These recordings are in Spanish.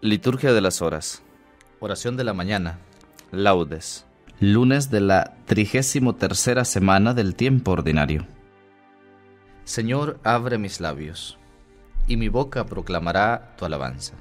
Liturgia de las horas. Oración de la mañana. Laudes. Lunes de la 33ª semana del tiempo ordinario. Señor, abre mis labios, y mi boca proclamará tu alabanza.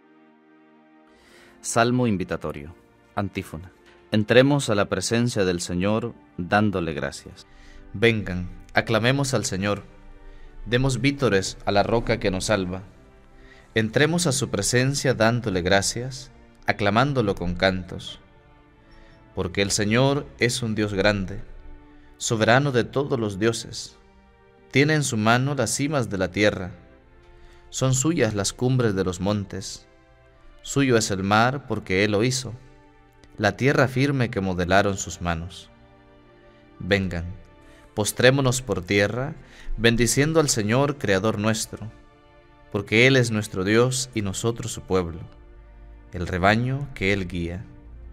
Salmo invitatorio. Antífona. Entremos a la presencia del Señor dándole gracias. Vengan, aclamemos al Señor, demos vítores a la roca que nos salva. Entremos a su presencia dándole gracias, aclamándolo con cantos. Porque el Señor es un Dios grande, soberano de todos los dioses. Tiene en su mano las cimas de la tierra, son suyas las cumbres de los montes. Suyo es el mar porque Él lo hizo, la tierra firme que modelaron sus manos. Vengan, postrémonos por tierra, bendiciendo al Señor, Creador nuestro, porque Él es nuestro Dios y nosotros su pueblo, el rebaño que Él guía.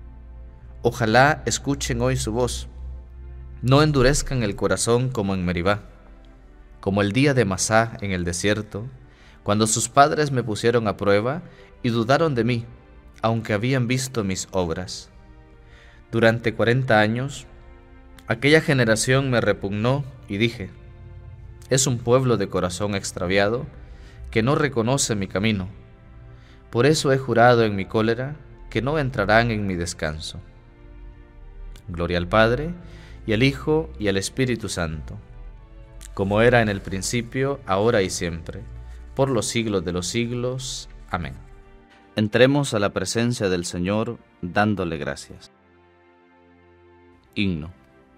Ojalá escuchen hoy su voz, no endurezcan el corazón como en Meribá, como el día de Masá en el desierto, cuando sus padres me pusieron a prueba y dudaron de mí, aunque habían visto mis obras. Durante 40 años, aquella generación me repugnó y dije, es un pueblo de corazón extraviado que no reconoce mi camino. Por eso he jurado en mi cólera que no entrarán en mi descanso. Gloria al Padre, y al Hijo, y al Espíritu Santo, como era en el principio, ahora y siempre, por los siglos de los siglos. Amén. Entremos a la presencia del Señor dándole gracias. Himno.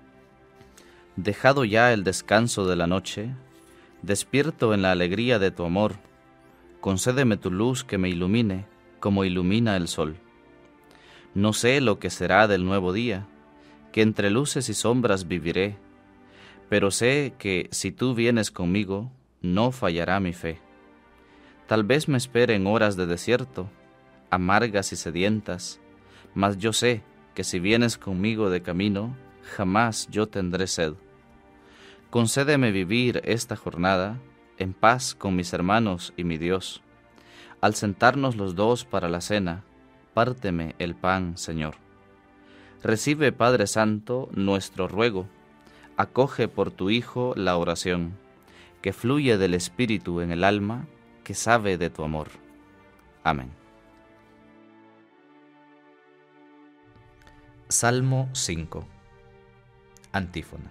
Dejado ya el descanso de la noche, despierto en la alegría de tu amor, concédeme tu luz que me ilumine, como ilumina el sol. No sé lo que será del nuevo día, que entre luces y sombras viviré, pero sé que si tú vienes conmigo, no fallará mi fe. Tal vez me esperen horas de desierto, amargas y sedientas, mas yo sé que si vienes conmigo de camino, jamás yo tendré sed. Concédeme vivir esta jornada en paz con mis hermanos y mi Dios. Al sentarnos los dos para la cena, párteme el pan, Señor. Recibe, Padre Santo, nuestro ruego. Acoge por tu Hijo la oración, que fluye del Espíritu en el alma, que sabe de tu amor. Amén. Salmo 5. Antífona.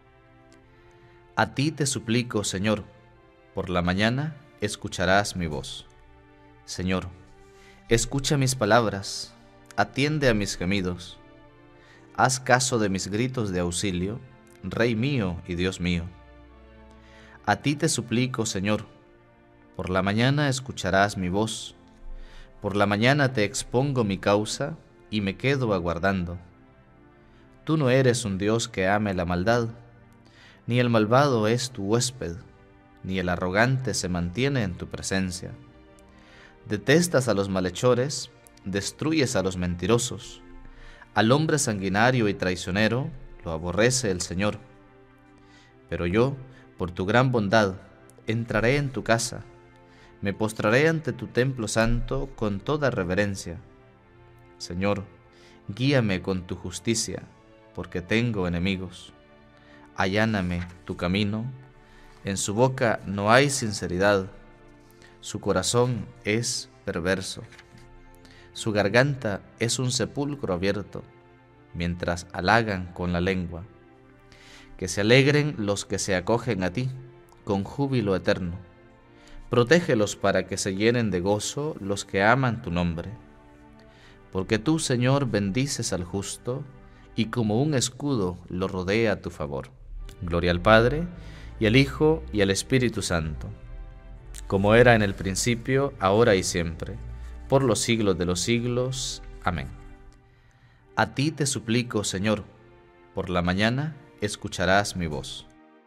A ti te suplico, Señor, por la mañana escucharás mi voz. Señor, escucha mis palabras, atiende a mis gemidos. Haz caso de mis gritos de auxilio, Rey mío y Dios mío. A ti te suplico, Señor, por la mañana escucharás mi voz. Por la mañana te expongo mi causa y me quedo aguardando. Tú no eres un Dios que ame la maldad, ni el malvado es tu huésped, ni el arrogante se mantiene en tu presencia. Detestas a los malhechores, destruyes a los mentirosos. Al hombre sanguinario y traicionero lo aborrece el Señor. Pero yo, por tu gran bondad, entraré en tu casa, me postraré ante tu templo santo con toda reverencia. Señor, guíame con tu justicia, porque tengo enemigos. Alláname tu camino, en su boca no hay sinceridad, su corazón es perverso. Su garganta es un sepulcro abierto, mientras halagan con la lengua. Que se alegren los que se acogen a ti, con júbilo eterno. Protégelos para que se llenen de gozo los que aman tu nombre. Porque tú, Señor, bendices al justo, y como un escudo lo rodea a tu favor. Gloria al Padre, y al Hijo, y al Espíritu Santo, como era en el principio, ahora y siempre, por los siglos de los siglos. Amén. A ti te suplico, Señor, por la mañana escucharás mi voz.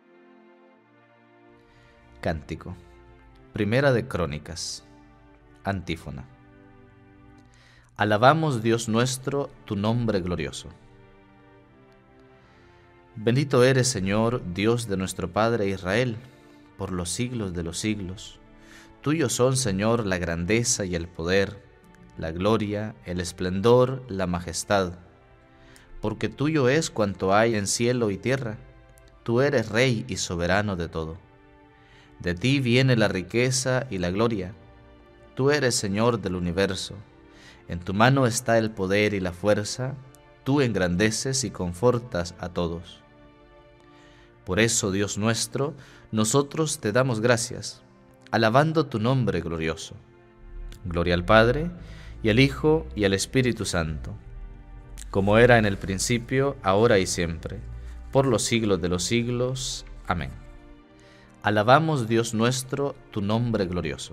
Cántico. Primera de Crónicas. Antífona. Alabamos, Dios nuestro, tu nombre glorioso. Bendito eres, Señor, Dios de nuestro Padre Israel, por los siglos de los siglos. Tuyos son, Señor, la grandeza y el poder, la gloria, el esplendor, la majestad. Porque tuyo es cuanto hay en cielo y tierra. Tú eres Rey y soberano de todo. De ti viene la riqueza y la gloria. Tú eres Señor del universo. En tu mano está el poder y la fuerza. Tú engrandeces y confortas a todos. Por eso, Dios nuestro, nosotros te damos gracias, alabando tu nombre glorioso. Gloria al Padre, y al Hijo, y al Espíritu Santo, como era en el principio, ahora y siempre, por los siglos de los siglos. Amén. Alabamos, Dios nuestro, tu nombre glorioso.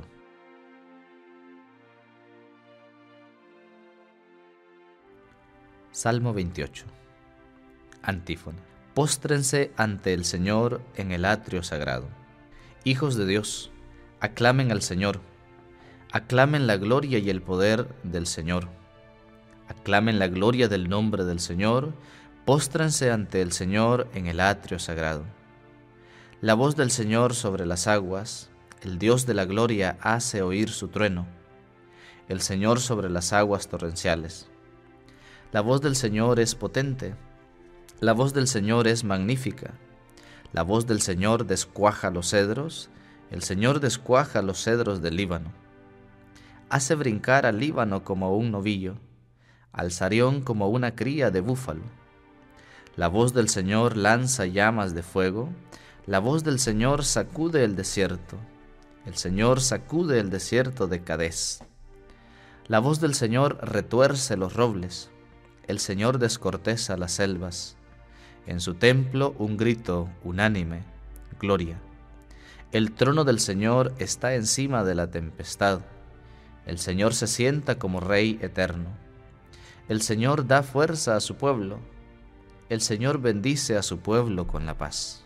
Salmo 28. Antífona. Póstrense ante el Señor en el atrio sagrado. Hijos de Dios, aclamen al Señor. Aclamen la gloria y el poder del Señor. Aclamen la gloria del nombre del Señor. Póstrense ante el Señor en el atrio sagrado. La voz del Señor sobre las aguas, el Dios de la gloria hace oír su trueno. El Señor sobre las aguas torrenciales. La voz del Señor es potente. La voz del Señor es magnífica. La voz del Señor descuaja los cedros. El Señor descuaja los cedros del Líbano. Hace brincar al Líbano como un novillo, al Sarión como una cría de búfalo. La voz del Señor lanza llamas de fuego. La voz del Señor sacude el desierto. El Señor sacude el desierto de Cadés. La voz del Señor retuerce los robles. El Señor descorteza las selvas. En su templo un grito unánime, gloria. El trono del Señor está encima de la tempestad. El Señor se sienta como Rey eterno. El Señor da fuerza a su pueblo. El Señor bendice a su pueblo con la paz.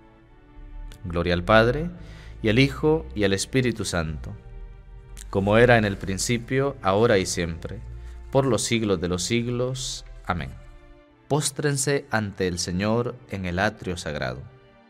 Gloria al Padre, y al Hijo, y al Espíritu Santo, como era en el principio, ahora y siempre, por los siglos de los siglos. Amén. Póstrense ante el Señor en el atrio sagrado.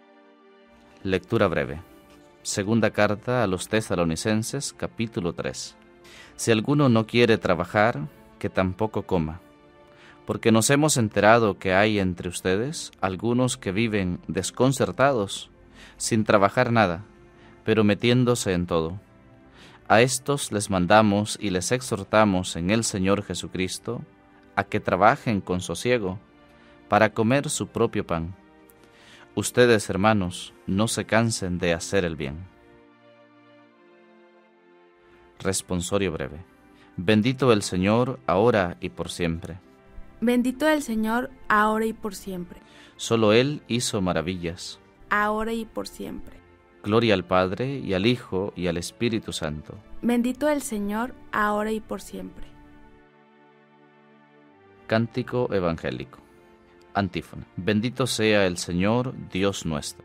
Lectura breve. Segunda carta a los Tesalonicenses, capítulo 3. Si alguno no quiere trabajar, que tampoco coma, porque nos hemos enterado que hay entre ustedes algunos que viven desconcertados, sin trabajar nada, pero metiéndose en todo. A estos les mandamos y les exhortamos en el Señor Jesucristo a que trabajen con sosiego para comer su propio pan. Ustedes, hermanos, no se cansen de hacer el bien. Responsorio breve. Bendito el Señor, ahora y por siempre. Bendito el Señor, ahora y por siempre. Solo Él hizo maravillas. Ahora y por siempre. Gloria al Padre, y al Hijo, y al Espíritu Santo. Bendito el Señor, ahora y por siempre. Cántico evangélico. Antífona. Bendito sea el Señor, Dios nuestro.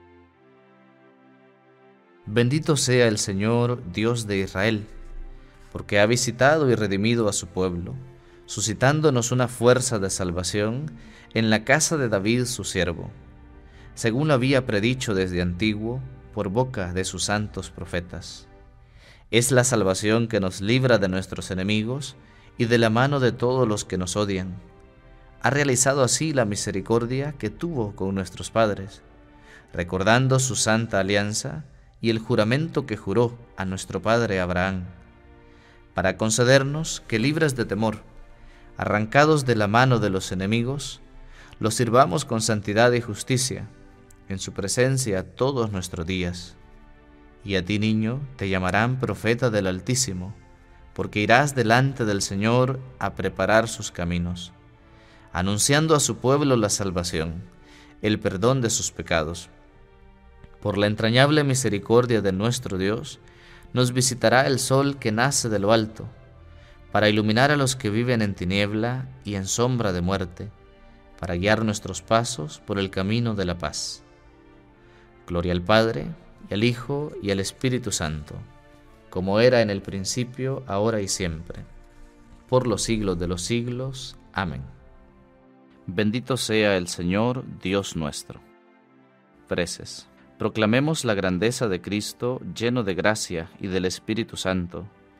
Bendito sea el Señor, Dios de Israel, porque ha visitado y redimido a su pueblo, suscitándonos una fuerza de salvación en la casa de David su siervo, según lo había predicho desde antiguo por boca de sus santos profetas. Es la salvación que nos libra de nuestros enemigos y de la mano de todos los que nos odian. Ha realizado así la misericordia que tuvo con nuestros padres, recordando su santa alianza y el juramento que juró a nuestro padre Abraham, para concedernos que, libres de temor, arrancados de la mano de los enemigos, los sirvamos con santidad y justicia en su presencia todos nuestros días. Y a ti, niño, te llamarán profeta del Altísimo, porque irás delante del Señor a preparar sus caminos, anunciando a su pueblo la salvación, el perdón de sus pecados. Por la entrañable misericordia de nuestro Dios, nos visitará el sol que nace de lo alto, para iluminar a los que viven en tiniebla y en sombra de muerte, para guiar nuestros pasos por el camino de la paz. Gloria al Padre, y al Hijo, y al Espíritu Santo, como era en el principio, ahora y siempre, por los siglos de los siglos. Amén. Bendito sea el Señor, Dios nuestro. Preces. Proclamemos la grandeza de Cristo, lleno de gracia y del Espíritu Santo,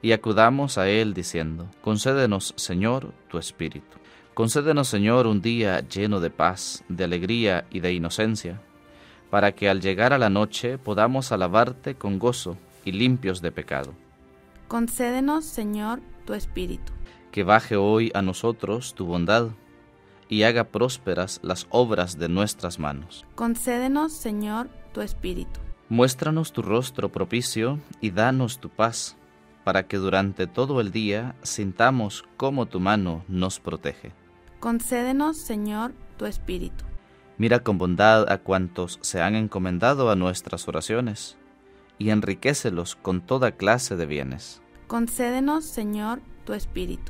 y acudamos a Él diciendo: concédenos, Señor, tu Espíritu. Concédenos, Señor, un día lleno de paz, de alegría y de inocencia, para que al llegar a la noche podamos alabarte con gozo y limpios de pecado. Concédenos, Señor, tu Espíritu. Que baje hoy a nosotros tu bondad y haga prósperas las obras de nuestras manos. Concédenos, Señor, tu Espíritu. Muéstranos tu rostro propicio y danos tu paz, para que durante todo el día sintamos cómo tu mano nos protege. Concédenos, Señor, tu Espíritu. Mira con bondad a cuantos se han encomendado a nuestras oraciones, y enriquécelos con toda clase de bienes. Concédenos, Señor, tu Espíritu.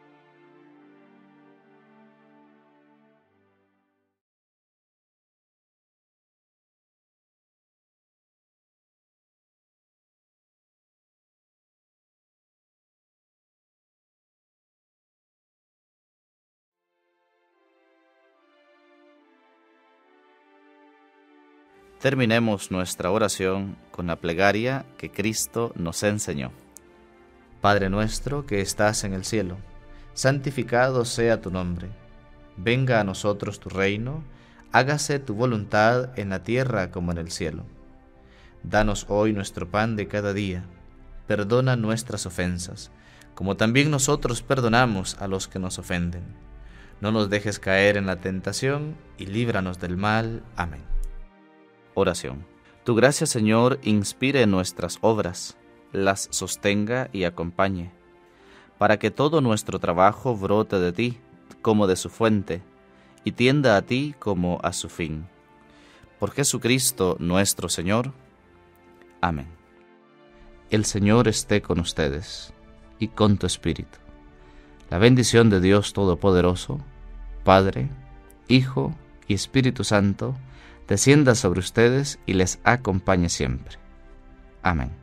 Terminemos nuestra oración con la plegaria que Cristo nos enseñó. Padre nuestro que estás en el cielo, santificado sea tu nombre. Venga a nosotros tu reino, hágase tu voluntad en la tierra como en el cielo. Danos hoy nuestro pan de cada día. Perdona nuestras ofensas, como también nosotros perdonamos a los que nos ofenden. No nos dejes caer en la tentación y líbranos del mal. Amén. Oración. Tu gracia, Señor, inspire nuestras obras, las sostenga y acompañe, para que todo nuestro trabajo brote de ti como de su fuente, y tienda a ti como a su fin. Por Jesucristo nuestro Señor. Amén. El Señor esté con ustedes, y con tu espíritu. La bendición de Dios Todopoderoso, Padre, Hijo y Espíritu Santo, descienda sobre ustedes y les acompañe siempre. Amén.